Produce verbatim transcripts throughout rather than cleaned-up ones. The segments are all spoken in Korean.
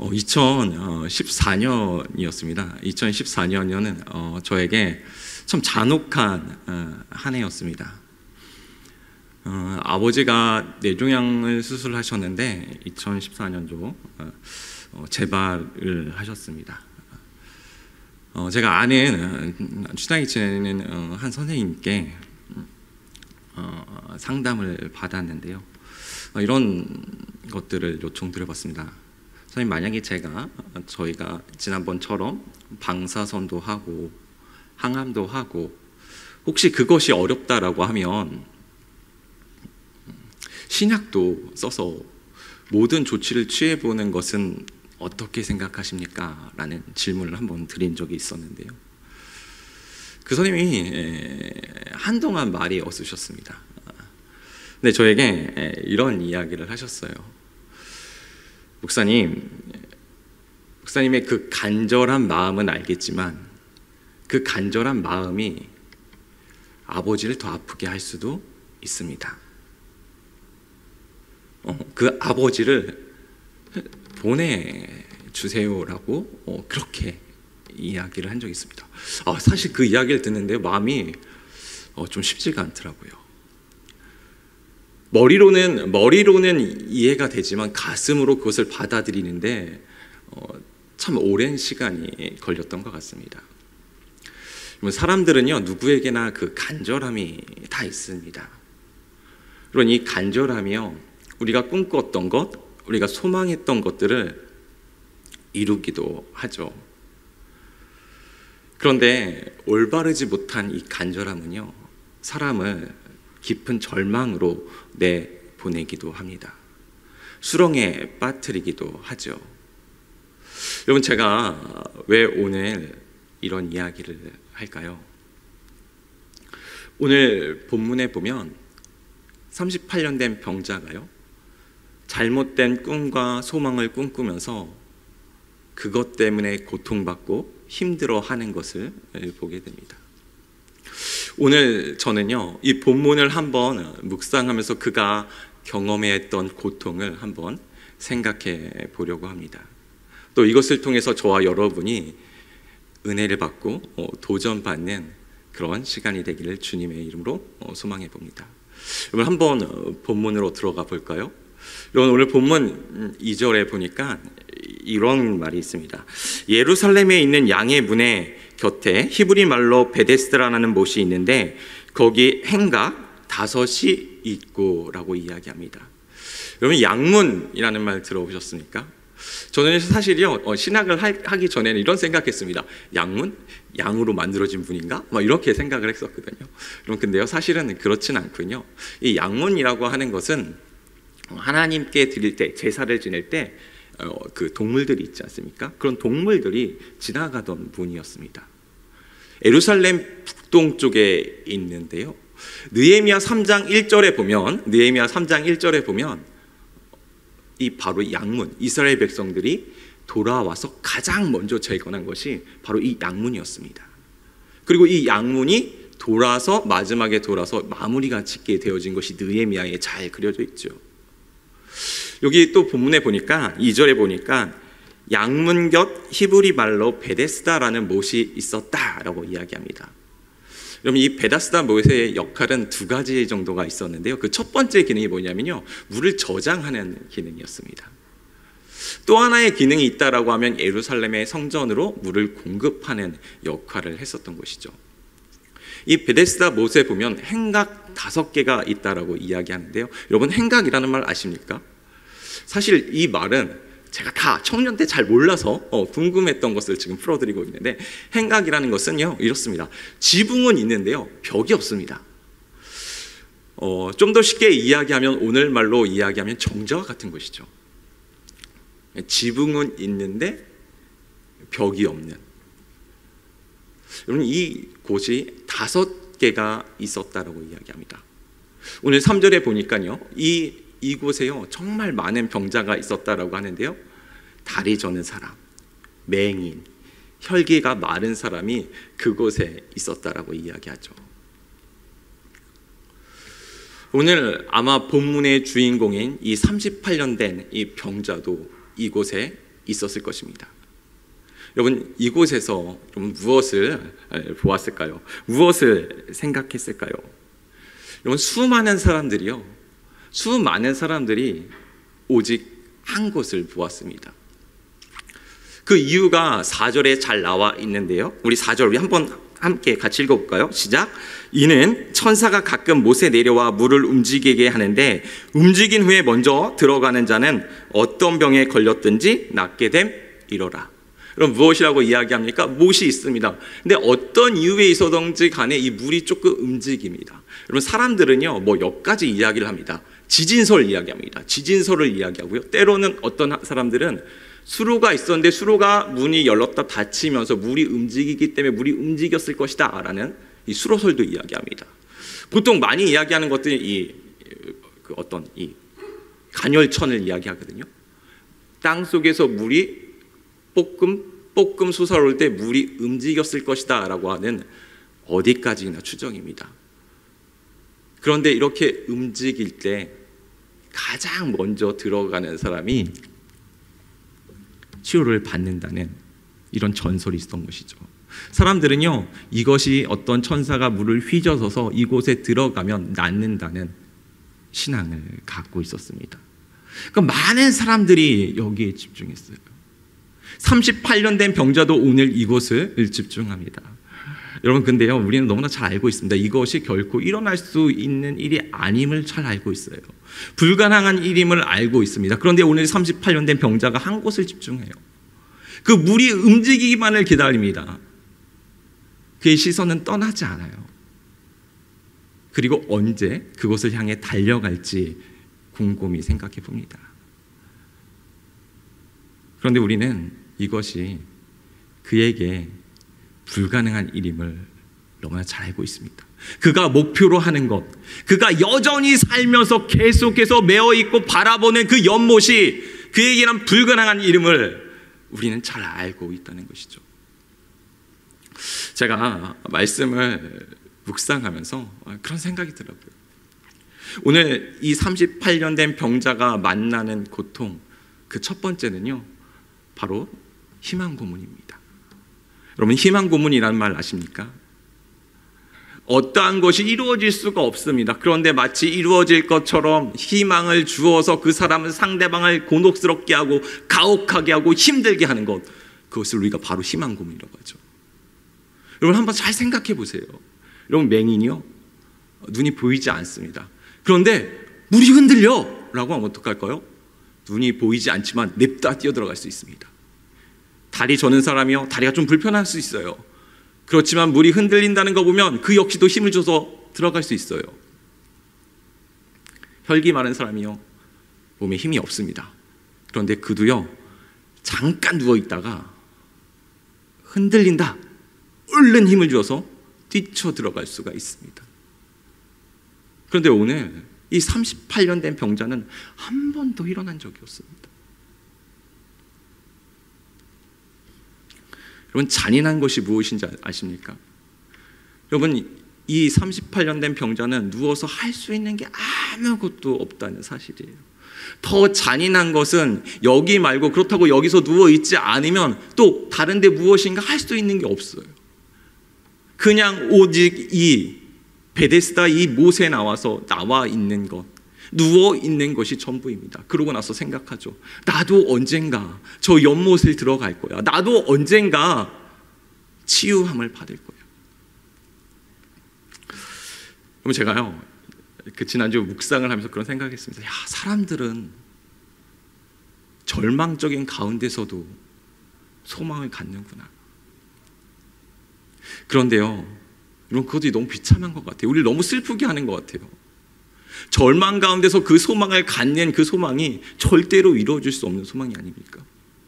어, 이천십사 년이었습니다. 이천십사 년은 어, 저에게 참 잔혹한 어, 한 해였습니다. 어, 아버지가 뇌종양을 수술하셨는데 이천십사 년도 어, 어, 재발을 하셨습니다. 어, 제가 아는 친하게 지내는 어, 한 선생님께 어, 상담을 받았는데요. 어, 이런 것들을 요청드려봤습니다. 선생님, 만약에 제가 저희가 지난번처럼 방사선도 하고 항암도 하고 혹시 그것이 어렵다라고 하면 신약도 써서 모든 조치를 취해보는 것은 어떻게 생각하십니까? 라는 질문을 한번 드린 적이 있었는데요. 그 선생님이 한동안 말이 없으셨습니다. 근데 저에게 이런 이야기를 하셨어요. 목사님, 목사님의 그 간절한 마음은 알겠지만 그 간절한 마음이 아버지를 더 아프게 할 수도 있습니다. 어, 그 아버지를 보내주세요라고 어, 그렇게 이야기를 한 적이 있습니다. 아, 사실 그 이야기를 듣는데 마음이 어, 좀 쉽지가 않더라고요. 머리로는 머리로는 이해가 되지만 가슴으로 그것을 받아들이는데 어, 참 오랜 시간이 걸렸던 것 같습니다. 사람들은요, 누구에게나 그 간절함이 다 있습니다. 그런 이 간절함이요, 우리가 꿈꿨던 것, 우리가 소망했던 것들을 이루기도 하죠. 그런데 올바르지 못한 이 간절함은요, 사람을 깊은 절망으로 내보내기도 합니다. 수렁에 빠뜨리기도 하죠. 여러분, 제가 왜 오늘 이런 이야기를 할까요? 오늘 본문에 보면 삼십팔 년 된 병자가요, 잘못된 꿈과 소망을 꿈꾸면서 그것 때문에 고통받고 힘들어하는 것을 보게 됩니다. 오늘 저는요, 이 본문을 한번 묵상하면서 그가 경험했던 고통을 한번 생각해 보려고 합니다. 또 이것을 통해서 저와 여러분이 은혜를 받고 도전받는 그런 시간이 되기를 주님의 이름으로 소망해 봅니다. 여러분, 한번 본문으로 들어가 볼까요? 여러분, 오늘 본문 이 절에 보니까 이런 말이 있습니다. 예루살렘에 있는 양의 문에 곁에 히브리 말로 베데스다라는 못이 있는데 거기 행각 다섯이 있고 라고 이야기합니다. 여러분, 양문이라는 말 들어보셨습니까? 저는 사실요, 어, 신학을 하, 하기 전에는 이런 생각했습니다. 양문? 양으로 만들어진 문인가? 막 이렇게 생각을 했었거든요. 여러분, 근데요, 사실은 그렇진 않군요. 이 양문이라고 하는 것은 하나님께 드릴 때, 제사를 지낼 때 어, 그 동물들이 있지 않습니까? 그런 동물들이 지나가던 문이었습니다. 예루살렘 북동쪽에 있는데요, 느헤미야 삼 장 일 절에 보면 느헤미야 삼 장 일 절에 보면 이 바로 양문, 이스라엘 백성들이 돌아와서 가장 먼저 재건한 것이 바로 이 양문이었습니다. 그리고 이 양문이 돌아서 마지막에 돌아서 마무리가 짓게 되어진 것이 느헤미야에 잘 그려져 있죠. 여기 또 본문에 보니까 이 절에 보니까 양문 곁 히브리 말로 베데스다라는 못이 있었다라고 이야기합니다. 여러분, 이 베데스다 못의 역할은 두 가지 정도가 있었는데요, 그 첫 번째 기능이 뭐냐면요, 물을 저장하는 기능이었습니다. 또 하나의 기능이 있다라고 하면 예루살렘의 성전으로 물을 공급하는 역할을 했었던 것이죠. 이 베데스다 못에 보면 행각 다섯 개가 있다라고 이야기하는데요, 여러분, 행각이라는 말 아십니까? 사실 이 말은 제가 다 청년 때 잘 몰라서 어, 궁금했던 것을 지금 풀어드리고 있는데, 행각이라는 것은요, 이렇습니다. 지붕은 있는데요, 벽이 없습니다. 어, 좀 더 쉽게 이야기하면, 오늘 말로 이야기하면 정자와 같은 것이죠. 지붕은 있는데 벽이 없는. 여러분, 이 곳이 다섯 개가 있었다라고 이야기합니다. 오늘 삼 절에 보니까요, 이 이곳에요, 정말 많은 병자가 있었다라고 하는데요, 다리 저는 사람, 맹인, 혈기가 마른 사람이 그곳에 있었다라고 이야기하죠. 오늘 아마 본문의 주인공인 이 삼십팔 년 된 이 병자도 이곳에 있었을 것입니다. 여러분, 이곳에서 좀 무엇을 보았을까요? 무엇을 생각했을까요? 여러분, 수많은 사람들이요, 수많은 사람들이 오직 한 곳을 보았습니다. 그 이유가 사 절에 잘 나와 있는데요, 우리 사 절 우리 한번 함께 같이 읽어볼까요? 시작. 이는 천사가 가끔 못에 내려와 물을 움직이게 하는데 움직인 후에 먼저 들어가는 자는 어떤 병에 걸렸든지 낫게 됨이로라. 그럼 무엇이라고 이야기합니까? 못이 있습니다. 근데 어떤 이유에 있어든지 간에 이 물이 조금 움직입니다. 여러분, 사람들은요, 뭐 몇 가지 이야기를 합니다. 지진설 이야기합니다. 지진설을 이야기하고요, 때로는 어떤 사람들은 수로가 있었는데 수로가 문이 열렸다 닫히면서 물이 움직이기 때문에 물이 움직였을 것이다 라는 이 수로설도 이야기합니다. 보통 많이 이야기하는 것들이 이, 그 어떤 이 간열천을 이야기하거든요. 땅 속에서 물이 볶음 볶음 솟아올 때 물이 움직였을 것이다 라고 하는 어디까지나 추정입니다. 그런데 이렇게 움직일 때 가장 먼저 들어가는 사람이 치료를 받는다는 이런 전설이 있었던 것이죠. 사람들은요, 이것이 어떤 천사가 물을 휘저어서 이곳에 들어가면 낫는다는 신앙을 갖고 있었습니다. 그러니까 많은 사람들이 여기에 집중했어요. 삼십팔 년 된 병자도 오늘 이곳을 집중합니다. 여러분, 근데요, 우리는 너무나 잘 알고 있습니다. 이것이 결코 일어날 수 있는 일이 아님을 잘 알고 있어요. 불가능한 일임을 알고 있습니다. 그런데 오늘 삼십팔 년 된 병자가 한 곳을 집중해요. 그 물이 움직이기만을 기다립니다. 그의 시선은 떠나지 않아요. 그리고 언제 그곳을 향해 달려갈지 곰곰이 생각해 봅니다. 그런데 우리는 이것이 그에게 불가능한 일임을 너무나 잘 알고 있습니다. 그가 목표로 하는 것, 그가 여전히 살면서 계속해서 매어있고 바라보는 그 연못이 그에게는 불가능한 일임을 우리는 잘 알고 있다는 것이죠. 제가 말씀을 묵상하면서 그런 생각이 들었고요. 오늘 이 삼십팔 년 된 병자가 만나는 고통, 그 첫 번째는요, 바로 희망 고문입니다. 여러분, 희망 고문이라는 말 아십니까? 어떠한 것이 이루어질 수가 없습니다. 그런데 마치 이루어질 것처럼 희망을 주어서 그 사람은 상대방을 곤혹스럽게 하고 가혹하게 하고 힘들게 하는 것, 그것을 우리가 바로 희망 고문이라고 하죠. 여러분, 한번 잘 생각해 보세요. 여러분, 맹인이요, 눈이 보이지 않습니다. 그런데 물이 흔들려 라고 하면 어떡할까요? 눈이 보이지 않지만 냅다 뛰어들어갈 수 있습니다. 다리 저는 사람이요, 다리가 좀 불편할 수 있어요. 그렇지만 물이 흔들린다는 거 보면 그 역시도 힘을 줘서 들어갈 수 있어요. 혈기 많은 사람이요, 몸에 힘이 없습니다. 그런데 그도요, 잠깐 누워있다가 흔들린다, 얼른 힘을 줘서 뛰쳐 들어갈 수가 있습니다. 그런데 오늘 이 삼십팔 년 된 병자는 한 번도 일어난 적이 없습니다. 여러분, 잔인한 것이 무엇인지 아십니까? 여러분, 이 삼십팔 년 된 병자는 누워서 할 수 있는 게 아무것도 없다는 사실이에요. 더 잔인한 것은 여기 말고, 그렇다고 여기서 누워있지 않으면 또 다른 데 무엇인가 할 수 있는 게 없어요. 그냥 오직 이 베데스다 이 못에 나와서 나와 있는 것, 누워 있는 것이 전부입니다. 그러고 나서 생각하죠. 나도 언젠가 저 연못을 들어갈 거야. 나도 언젠가 치유함을 받을 거야. 그럼 제가요, 그 지난주 묵상을 하면서 그런 생각했습니다. 야, 사람들은 절망적인 가운데서도 소망을 갖는구나. 그런데요, 여러분, 그것이 너무 비참한 것 같아요. 우리를 너무 슬프게 하는 것 같아요. 절망 가운데서 그 소망을 갖는 그 소망이 절대로 이루어질 수 없는 소망이 아닙니까?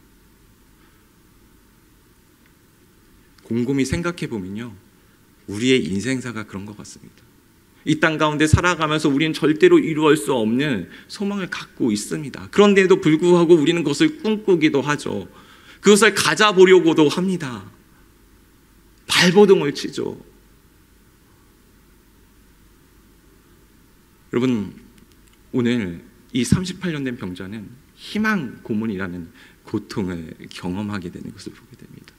곰곰이 생각해 보면요, 우리의 인생사가 그런 것 같습니다. 이 땅 가운데 살아가면서 우리는 절대로 이루어질 수 없는 소망을 갖고 있습니다. 그런데도 불구하고 우리는 그것을 꿈꾸기도 하죠. 그것을 가져보려고도 합니다. 발버둥을 치죠. 여러분, 오늘 이 삼십팔 년 된 병자는 희망 고문이라는 고통을 경험하게 되는 것을 보게 됩니다.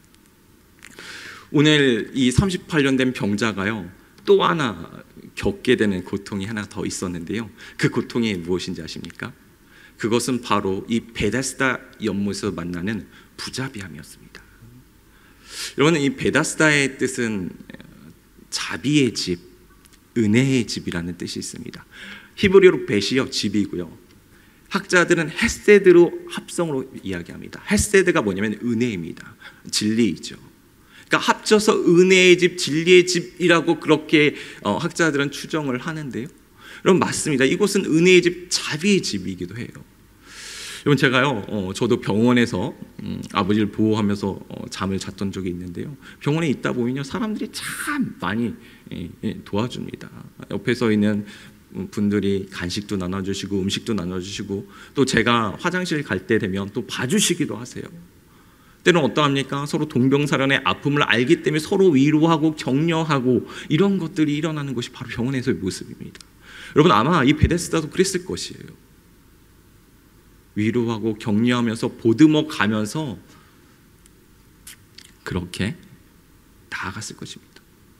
오늘 이 삼십팔 년 된 병자가요, 또 하나 겪게 되는 고통이 하나 더 있었는데요. 그 고통이 무엇인지 아십니까? 그것은 바로 이 베데스다 연못에서 만나는 부자비함이었습니다. 여러분, 이 베데스다의 뜻은 자비의 집, 은혜의 집이라는 뜻이 있습니다. 히브리어로 벳이요, 집이고요. 학자들은 헤세드로 합성으로 이야기합니다. 헤세드가 뭐냐면 은혜입니다. 진리이죠. 그러니까 합쳐서 은혜의 집, 진리의 집이라고 그렇게 어, 학자들은 추정을 하는데요. 여러분, 맞습니다. 이곳은 은혜의 집, 자비의 집이기도 해요. 여러분, 제가요, 어, 저도 병원에서 음, 아버지를 보호하면서 어, 잠을 잤던 적이 있는데요. 병원에 있다 보면요, 사람들이 참 많이 예, 예, 도와줍니다. 옆에 서 있는 분들이 간식도 나눠주시고 음식도 나눠주시고, 또 제가 화장실 갈 때 되면 또 봐주시기도 하세요. 때로는 어떠합니까? 서로 동병사련의 아픔을 알기 때문에 서로 위로하고 격려하고, 이런 것들이 일어나는 것이 바로 병원에서의 모습입니다. 여러분, 아마 이 베데스다도 그랬을 것이에요. 위로하고 격려하면서 보듬어 가면서 그렇게 나아갔을 것입니다.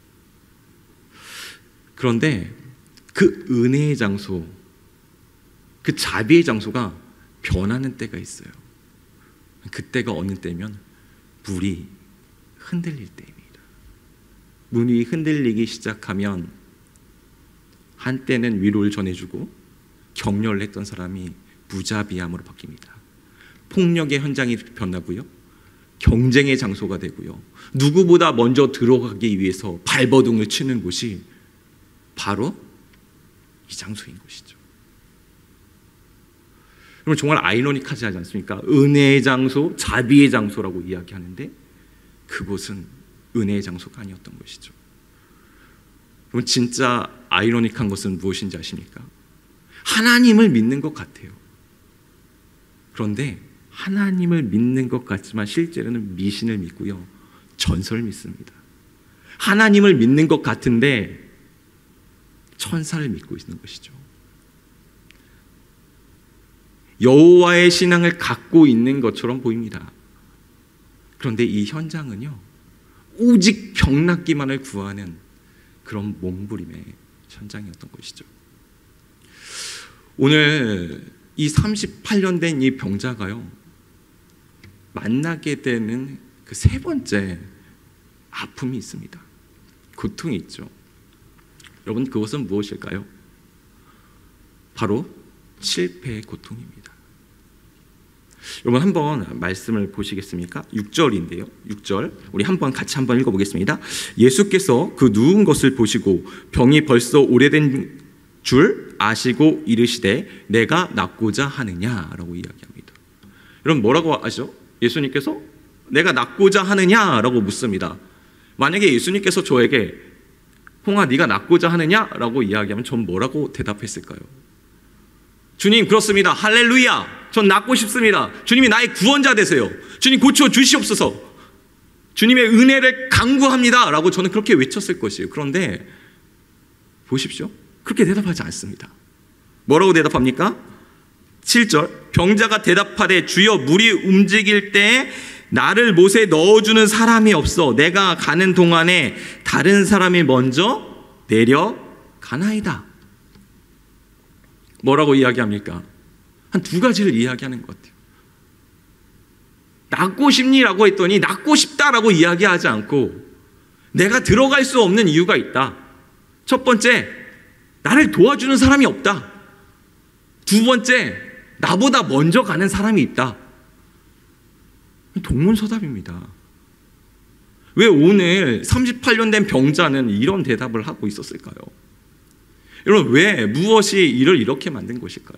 그런데 그 은혜의 장소, 그 자비의 장소가 변하는 때가 있어요. 그때가 어느 때면 물이 흔들릴 때입니다. 물이 흔들리기 시작하면 한때는 위로를 전해주고 격려를 했던 사람이 무자비함으로 바뀝니다. 폭력의 현장이 변하고요, 경쟁의 장소가 되고요, 누구보다 먼저 들어가기 위해서 발버둥을 치는 곳이 바로 이 장소인 것이죠. 여러분, 정말 아이러니하지 않습니까? 은혜의 장소, 자비의 장소라고 이야기하는데 그곳은 은혜의 장소가 아니었던 것이죠. 여러분, 진짜 아이러니한 것은 무엇인지 아십니까? 하나님을 믿는 것 같아요. 그런데 하나님을 믿는 것 같지만 실제로는 미신을 믿고요, 전설을 믿습니다. 하나님을 믿는 것 같은데 천사를 믿고 있는 것이죠. 여호와의 신앙을 갖고 있는 것처럼 보입니다. 그런데 이 현장은요, 오직 병낫기만을 구하는 그런 몸부림의 현장이었던 것이죠. 오늘 이 삼십팔 년 된 이 병자가요, 만나게 되는 그 세 번째 아픔이 있습니다. 고통이 있죠. 여러분, 그것은 무엇일까요? 바로 실패의 고통입니다. 여러분, 한번 말씀을 보시겠습니까? 육 절인데요. 육 절 우리 한번 같이 한번 읽어보겠습니다. 예수께서 그 누운 것을 보시고 병이 벌써 오래된 줄 아시고 이르시되 내가 낫고자 하느냐라고 이야기합니다. 여러분, 뭐라고 하시죠? 예수님께서 내가 낫고자 하느냐라고 묻습니다. 만약에 예수님께서 저에게 홍아, 네가 낫고자 하느냐라고 이야기하면 전 뭐라고 대답했을까요? 주님, 그렇습니다. 할렐루야, 전 낫고 싶습니다. 주님이 나의 구원자 되세요. 주님, 고쳐 주시옵소서. 주님의 은혜를 간구합니다 라고 저는 그렇게 외쳤을 것이에요. 그런데 보십시오, 그렇게 대답하지 않습니다. 뭐라고 대답합니까? 칠 절 병자가 대답하되 주여, 물이 움직일 때에 나를 못에 넣어주는 사람이 없어 내가 가는 동안에 다른 사람이 먼저 내려가나이다. 뭐라고 이야기합니까? 한 두 가지를 이야기하는 것 같아요. 낫고 싶니라고 했더니 낫고 싶다라고 이야기하지 않고 내가 들어갈 수 없는 이유가 있다. 첫 번째, 나를 도와주는 사람이 없다. 두 번째, 나보다 먼저 가는 사람이 있다. 동문서답입니다. 왜 오늘 삼십팔 년 된 병자는 이런 대답을 하고 있었을까요? 여러분, 왜, 무엇이 이를 이렇게 만든 것일까요?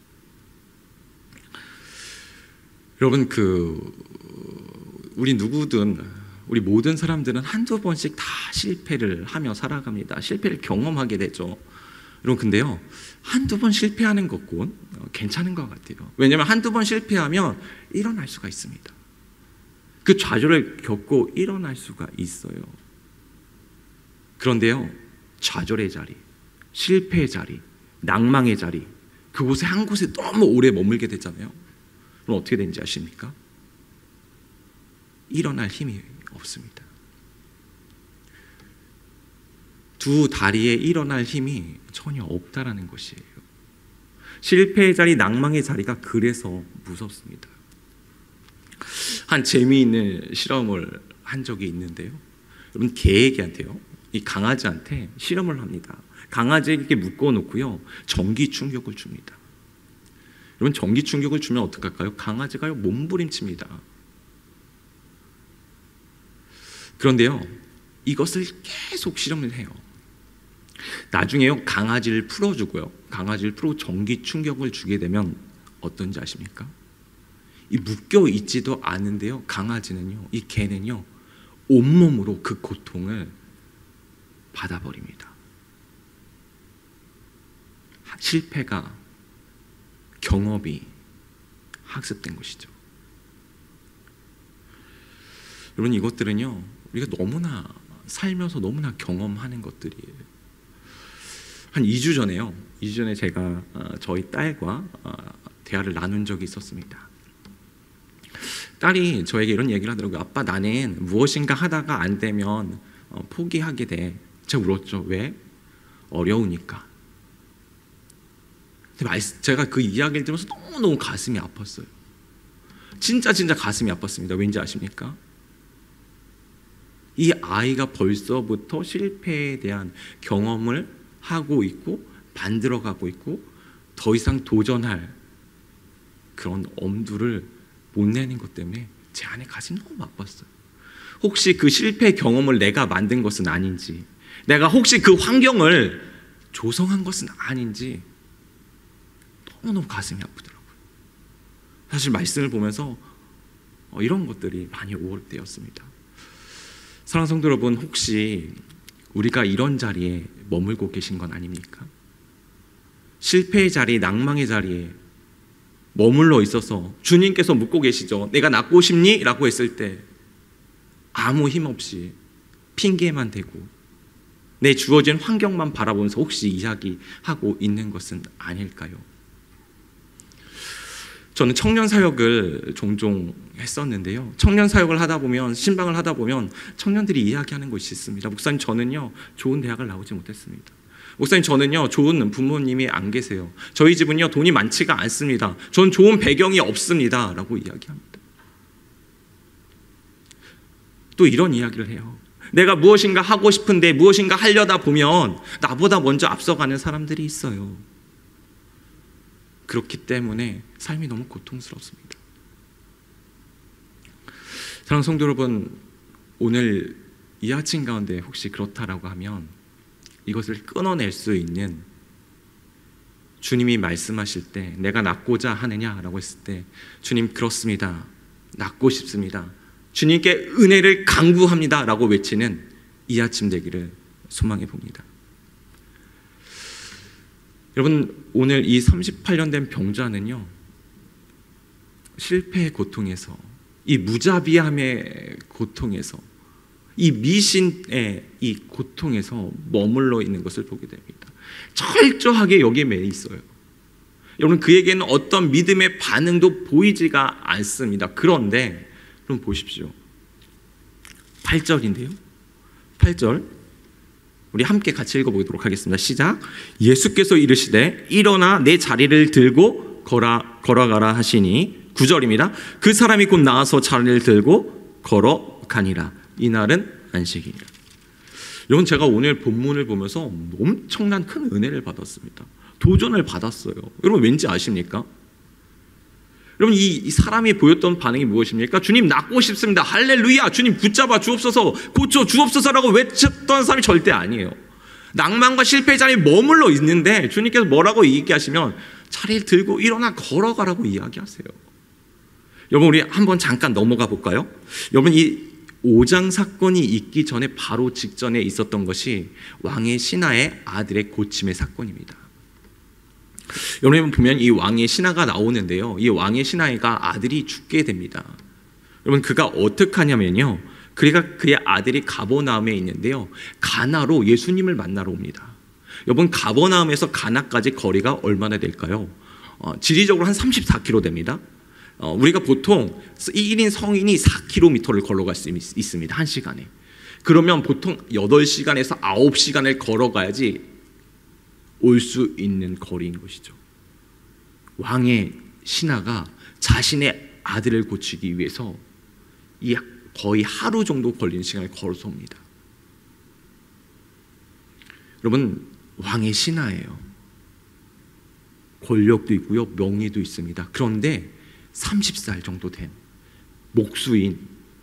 여러분, 그 우리 누구든, 우리 모든 사람들은 한두 번씩 다 실패를 하며 살아갑니다. 실패를 경험하게 되죠. 여러분, 근데요, 한두 번 실패하는 것은 괜찮은 것 같아요. 왜냐하면 한두 번 실패하면 일어날 수가 있습니다. 그 좌절을 겪고 일어날 수가 있어요. 그런데요, 좌절의 자리, 실패의 자리, 낭망의 자리, 그곳에 한 곳에 너무 오래 머물게 되잖아요. 그럼 어떻게 되는지 아십니까? 일어날 힘이 없습니다. 두 다리에 일어날 힘이 전혀 없다라는 것이에요. 실패의 자리, 낭망의 자리가 그래서 무섭습니다. 한 재미있는 실험을 한 적이 있는데요. 여러분, 개에게한테요, 이 강아지한테 실험을 합니다. 강아지에게 이렇게 묶어놓고요, 전기 충격을 줍니다. 여러분, 전기 충격을 주면 어떡할까요? 강아지가요, 몸부림칩니다. 그런데요, 이것을 계속 실험을 해요. 나중에요, 강아지를 풀어주고요, 강아지를 풀고 전기 충격을 주게 되면 어떤지 아십니까? 이 묶여 있지도 않은데요, 강아지는요, 이 개는요, 온몸으로 그 고통을 받아버립니다. 실패가, 경험이 학습된 것이죠. 여러분, 이것들은요, 우리가 너무나 살면서 너무나 경험하는 것들이에요. 한 이 주 전에요, 이 주 전에 제가 저희 딸과 대화를 나눈 적이 있었습니다. 딸이 저에게 이런 얘기를 하더라고요. 아빠, 나는 무엇인가 하다가 안 되면 포기하게 돼. 제가 물었죠. 왜? 어려우니까. 제가 그 이야기를 들으면서 너무너무 가슴이 아팠어요. 진짜 진짜 가슴이 아팠습니다. 왠지 아십니까? 이 아이가 벌써부터 실패에 대한 경험을 하고 있고 만들어가고 있고 더 이상 도전할 그런 엄두를 못 내는 것 때문에 제 안에 가슴이 너무 아팠어요. 혹시 그 실패 경험을 내가 만든 것은 아닌지, 내가 혹시 그 환경을 조성한 것은 아닌지 너무너무 가슴이 아프더라고요. 사실 말씀을 보면서 이런 것들이 많이 오갈 때였습니다. 사랑하는 성도 여러분, 혹시 우리가 이런 자리에 머물고 계신 건 아닙니까? 실패의 자리, 낭망의 자리에 머물러 있어서 주님께서 묻고 계시죠. 내가 낫고 싶니? 라고 했을 때 아무 힘 없이 핑계만 대고 내 주어진 환경만 바라보면서 혹시 이야기하고 있는 것은 아닐까요? 저는 청년 사역을 종종 했었는데요. 청년 사역을 하다 보면, 신방을 하다 보면 청년들이 이야기하는 것이 있습니다. 목사님, 저는요, 좋은 대학을 나오지 못했습니다. 목사님, 저는요, 좋은 부모님이 안 계세요. 저희 집은요, 돈이 많지가 않습니다. 전 좋은 배경이 없습니다. 라고 이야기합니다. 또 이런 이야기를 해요. 내가 무엇인가 하고 싶은데 무엇인가 하려다 보면 나보다 먼저 앞서가는 사람들이 있어요. 그렇기 때문에 삶이 너무 고통스럽습니다. 사랑하는 성도 여러분, 오늘 이 아침 가운데 혹시 그렇다라고 하면 이것을 끊어낼 수 있는, 주님이 말씀하실 때 내가 낫고자 하느냐라고 했을 때 주님, 그렇습니다, 낫고 싶습니다, 주님께 은혜를 간구합니다 라고 외치는 이 아침 되기를 소망해 봅니다. 여러분, 오늘 이 삼십팔 년 된 병자는요, 실패의 고통에서, 이 무자비함의 고통에서, 이 미신의 이 고통에서 머물러 있는 것을 보게 됩니다. 철저하게 여기에 매 있어요. 여러분, 그에게는 어떤 믿음의 반응도 보이지가 않습니다. 그런데 그럼 보십시오. 팔 절인데요. 팔 절 우리 함께 같이 읽어보도록 하겠습니다. 시작. 예수께서 이르시되 일어나 내 자리를 들고 걸어, 걸어가라 하시니, 구 절입니다. 그 사람이 곧 나와서 자리를 들고 걸어가니라. 이날은 안식이니라. 여러분, 제가 오늘 본문을 보면서 엄청난 큰 은혜를 받았습니다. 도전을 받았어요. 여러분, 왠지 아십니까? 여러분, 이 사람이 보였던 반응이 무엇입니까? 주님, 낫고 싶습니다. 할렐루야. 주님, 붙잡아 주옵소서, 고쳐 주옵소서라고 외쳤던 사람이 절대 아니에요. 낭만과 실패의 자리에 머물러 있는데 주님께서 뭐라고 얘기하시면 자리를 들고 일어나 걸어가라고 이야기하세요. 여러분, 우리 한번 잠깐 넘어가 볼까요? 여러분, 이 오 장 사건이 있기 전에 바로 직전에 있었던 것이 왕의 신하의 아들의 고침의 사건입니다. 여러분 보면 이 왕의 신하가 나오는데요, 이 왕의 신하가 아들이 죽게 됩니다. 여러분, 그가 어떻게 하냐면요, 그가 그의 아들이 가버나움에 있는데요, 가나로 예수님을 만나러 옵니다. 여러분, 가버나움에서 가나까지 거리가 얼마나 될까요? 어, 지리적으로 한 삼십사 킬로미터 됩니다. 어, 우리가 보통 일 인 성인이 사 킬로미터를 걸어갈 수 있, 있습니다. 한 시간에. 그러면 보통 여덟 시간에서 아홉 시간을 걸어가야지 올 수 있는 거리인 것이죠. 왕의 신하가 자신의 아들을 고치기 위해서 이 거의 하루 정도 걸리는 시간을 걸어서 옵니다. 여러분, 왕의 신하예요. 권력도 있고요, 명예도 있습니다. 그런데 서른 살 정도 된 목수인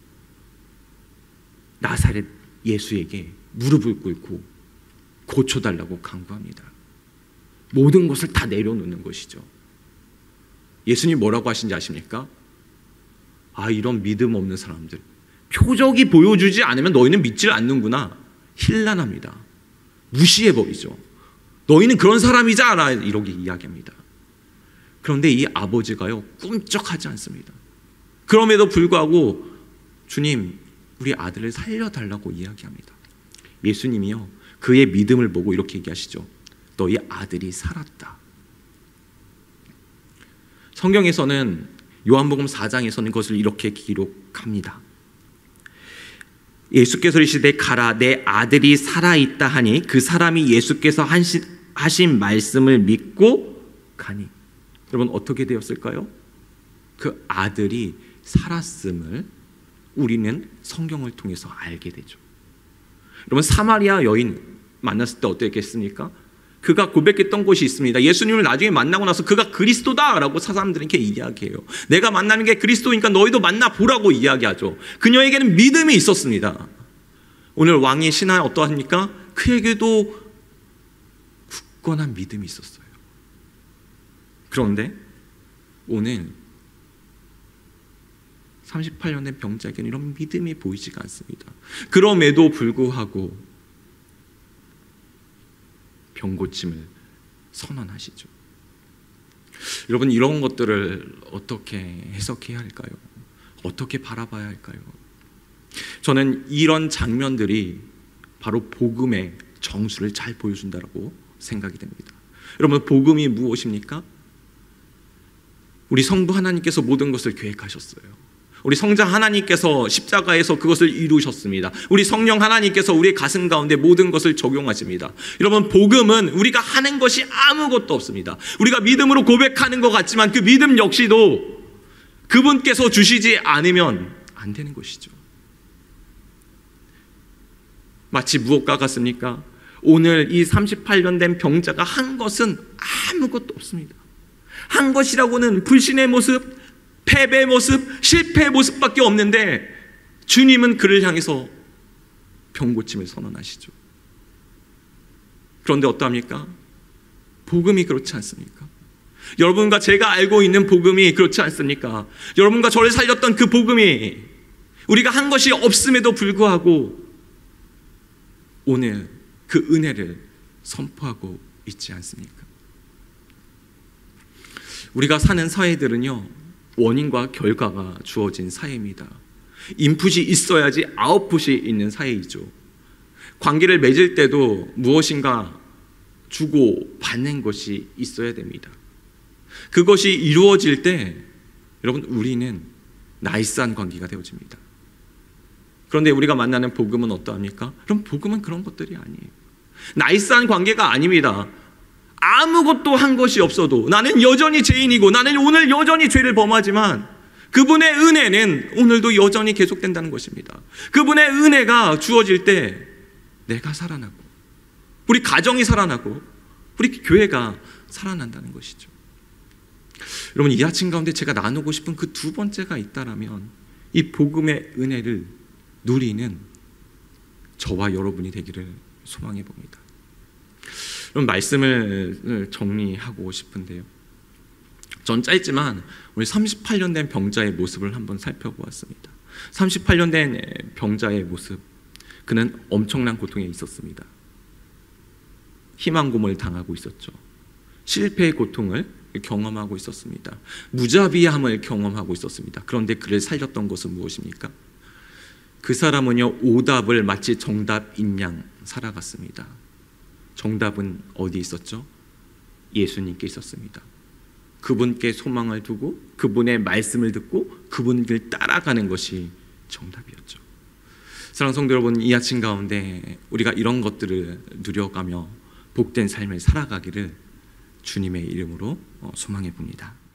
나사렛 예수에게 무릎을 꿇고 고쳐달라고 간구합니다. 모든 것을 다 내려놓는 것이죠. 예수님 뭐라고 하신지 아십니까? 아, 이런 믿음 없는 사람들, 표적이 보여주지 않으면 너희는 믿질 않는구나. 힐난합니다. 무시해버리죠. 너희는 그런 사람이잖아, 이렇게 이야기합니다. 그런데 이 아버지가요, 꿈쩍하지 않습니다. 그럼에도 불구하고 주님, 우리 아들을 살려달라고 이야기합니다. 예수님이요, 그의 믿음을 보고 이렇게 얘기하시죠. 너희 아들이 살았다. 성경에서는 요한복음 사 장에서는 그것을 이렇게 기록합니다. 예수께서 이르시되 가라, 내 아들이 살아있다 하니 그 사람이 예수께서 하신, 하신 말씀을 믿고 가니. 여러분, 어떻게 되었을까요? 그 아들이 살았음을 우리는 성경을 통해서 알게 되죠. 여러분, 사마리아 여인 만났을 때 어땠겠습니까? 그가 고백했던 곳이 있습니다. 예수님을 나중에 만나고 나서 그가 그리스도다라고 사람들에게 이야기해요. 내가 만나는 게 그리스도니까 너희도 만나보라고 이야기하죠. 그녀에게는 믿음이 있었습니다. 오늘 왕의 신하 어떠합니까? 그에게도 굳건한 믿음이 있었어요. 그런데 오늘 삼십팔 년 된 병자에게는 이런 믿음이 보이지가 않습니다. 그럼에도 불구하고 병고침을 선언하시죠. 여러분, 이런 것들을 어떻게 해석해야 할까요? 어떻게 바라봐야 할까요? 저는 이런 장면들이 바로 복음의 정수를 잘 보여준다고 생각이 됩니다. 여러분, 복음이 무엇입니까? 우리 성부 하나님께서 모든 것을 계획하셨어요. 우리 성자 하나님께서 십자가에서 그것을 이루셨습니다. 우리 성령 하나님께서 우리의 가슴 가운데 모든 것을 적용하십니다. 여러분, 복음은 우리가 하는 것이 아무것도 없습니다. 우리가 믿음으로 고백하는 것 같지만 그 믿음 역시도 그분께서 주시지 않으면 안 되는 것이죠. 마치 무엇과 같습니까? 오늘 이 삼십팔 년 된 병자가 한 것은 아무것도 없습니다. 한 것이라고는 불신의 모습, 패배의 모습, 실패의 모습밖에 없는데 주님은 그를 향해서 병고침을 선언하시죠. 그런데 어떠합니까? 복음이 그렇지 않습니까? 여러분과 제가 알고 있는 복음이 그렇지 않습니까? 여러분과 저를 살렸던 그 복음이 우리가 한 것이 없음에도 불구하고 오늘 그 은혜를 선포하고 있지 않습니까? 우리가 사는 사회들은요, 원인과 결과가 주어진 사회입니다. 인풋이 있어야지 아웃풋이 있는 사회이죠. 관계를 맺을 때도 무엇인가 주고 받는 것이 있어야 됩니다. 그것이 이루어질 때 여러분, 우리는 나이스한 관계가 되어집니다. 그런데 우리가 만나는 복음은 어떠합니까? 그럼 복음은 그런 것들이 아니에요. 나이스한 관계가 아닙니다. 아무것도 한 것이 없어도 나는 여전히 죄인이고 나는 오늘 여전히 죄를 범하지만 그분의 은혜는 오늘도 여전히 계속된다는 것입니다. 그분의 은혜가 주어질 때 내가 살아나고 우리 가정이 살아나고 우리 교회가 살아난다는 것이죠. 여러분, 이 아침 가운데 제가 나누고 싶은 그 두 번째가 있다라면 이 복음의 은혜를 누리는 저와 여러분이 되기를 소망해 봅니다. 그럼 말씀을 정리하고 싶은데요, 전 짧지만 우리 삼십팔 년 된 병자의 모습을 한번 살펴보았습니다. 삼십팔 년 된 병자의 모습, 그는 엄청난 고통에 있었습니다. 희망고문을 당하고 있었죠. 실패의 고통을 경험하고 있었습니다. 무자비함을 경험하고 있었습니다. 그런데 그를 살렸던 것은 무엇입니까? 그 사람은요, 오답을 마치 정답인 양 살아갔습니다. 정답은 어디 있었죠? 예수님께 있었습니다. 그분께 소망을 두고 그분의 말씀을 듣고 그분을 따라가는 것이 정답이었죠. 사랑하는 성도 여러분, 이 아침 가운데 우리가 이런 것들을 누려가며 복된 삶을 살아가기를 주님의 이름으로 소망해 봅니다.